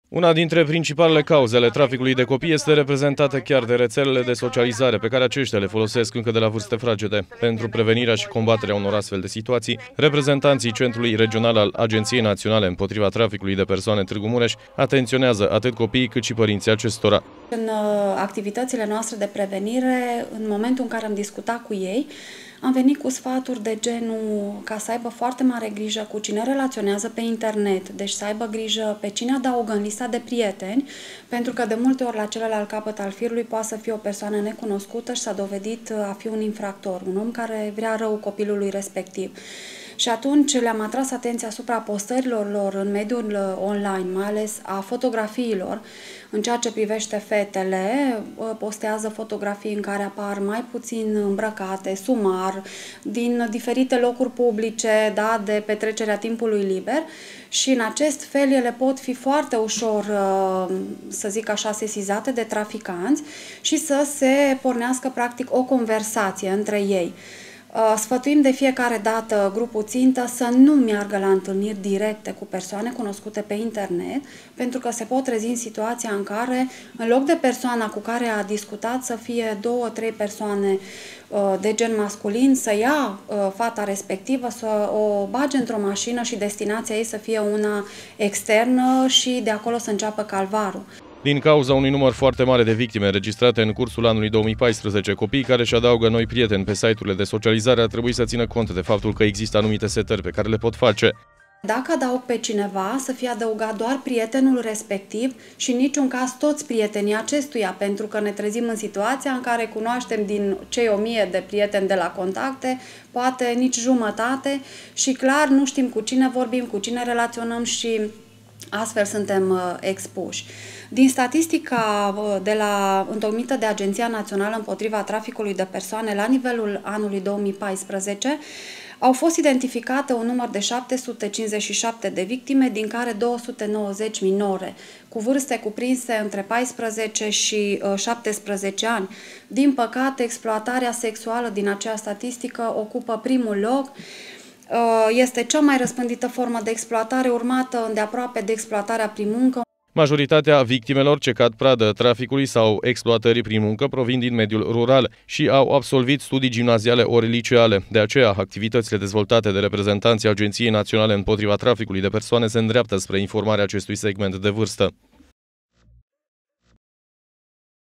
Una dintre principalele cauze ale traficului de copii este reprezentată chiar de rețelele de socializare pe care aceștia le folosesc încă de la vârste fragede. Pentru prevenirea și combaterea unor astfel de situații, reprezentanții Centrului Regional al Agenției Naționale împotriva traficului de persoane Târgu Mureș atenționează atât copiii cât și părinții acestora. În activitățile noastre de prevenire, în momentul în care am discutat cu ei, am venit cu sfaturi de genul ca să aibă foarte mare grijă cu cine relaționează pe internet, deci să aibă grijă pe cine adaugă în lista de prieteni, pentru că de multe ori la celălalt capăt al firului poate să fie o persoană necunoscută și s-a dovedit a fi un infractor, un om care vrea rău copilului respectiv. Și atunci le-am atras atenția asupra postărilor lor în mediul online, mai ales a fotografiilor. În ceea ce privește fetele, postează fotografii în care apar mai puțin îmbrăcate, sumar, din diferite locuri publice, da, de petrecerea timpului liber și în acest fel ele pot fi foarte ușor, să zic așa, sesizate de traficanți și să se pornească practic o conversație între ei. Sfătuim de fiecare dată grupul țintă să nu meargă la întâlniri directe cu persoane cunoscute pe internet, pentru că se pot trezi în situația în care, în loc de persoana cu care a discutat, să fie 2-3 persoane de gen masculin, să ia fata respectivă, să o bage într-o mașină și destinația ei să fie una externă și de acolo să înceapă calvarul. Din cauza unui număr foarte mare de victime înregistrate în cursul anului 2014, copiii care își adaugă noi prieteni pe site-urile de socializare ar trebui să țină cont de faptul că există anumite setări pe care le pot face. Dacă adaug pe cineva, să fie adăugat doar prietenul respectiv și în niciun caz toți prietenii acestuia, pentru că ne trezim în situația în care cunoaștem din cei 1000 de prieteni de la contacte, poate nici jumătate și clar nu știm cu cine vorbim, cu cine relaționăm și astfel suntem expuși. Din statistica întocmită de Agenția Națională împotriva traficului de persoane la nivelul anului 2014, au fost identificate un număr de 757 de victime, din care 290 minore, cu vârste cuprinse între 14 și 17 ani. Din păcate, exploatarea sexuală din acea statistică ocupă primul loc. Este cea mai răspândită formă de exploatare, urmată îndeaproape de exploatarea prin muncă. Majoritatea victimelor ce cad pradă traficului sau exploatării prin muncă provin din mediul rural și au absolvit studii gimnaziale ori liceale. De aceea, activitățile dezvoltate de reprezentanții Agenției Naționale împotriva traficului de persoane se îndreaptă spre informarea acestui segment de vârstă.